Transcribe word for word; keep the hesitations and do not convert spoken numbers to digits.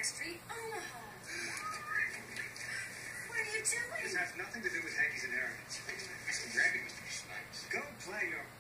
Street, Omaha. What are you doing? This has nothing to do with Hankies and errands. I'm grabbing Mister Snipes. Go play your